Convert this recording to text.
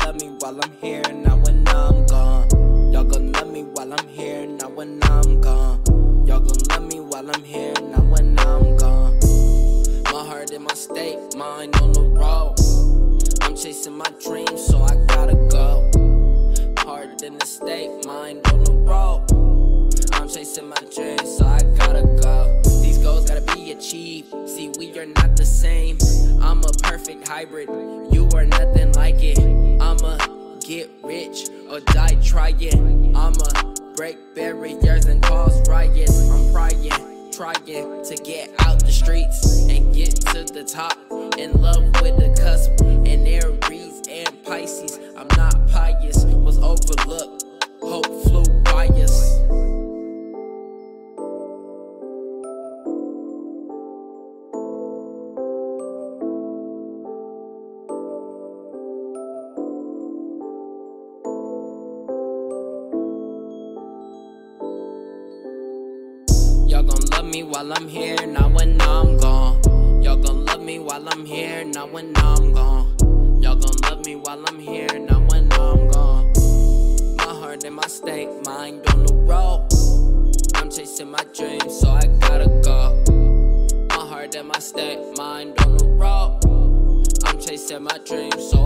love me while I'm here, not when I'm gone. Y'all gon' love me while I'm here, not when I'm gone. Y'all gon' love me while I'm here, not when I'm gone. My heart in my state, mind on the road. I'm chasing my dreams, so I gotta go. Heart in the state, mind on the road. I'm chasing my dreams, so I gotta go. These goals gotta be achieved. See, we are not the same. I'm a perfect hybrid, you are nothing like it. I'ma get rich or die trying. I'ma break barriers and cause riots. I'm trying to get out the streets and get to the top. In love with the cusp and Aries and Pisces. I'm not pious, was overlooked, hope flew by us. Y'all gon' love me while I'm here, not when I'm gone. Y'all gon' love me while I'm here, not when I'm gone. Y'all gon' love me while I'm here, not when I'm gone. My heart in my state, mind on the road. I'm chasing my dreams, so I gotta go. My heart in my state, mind on the road. I'm chasing my dreams, so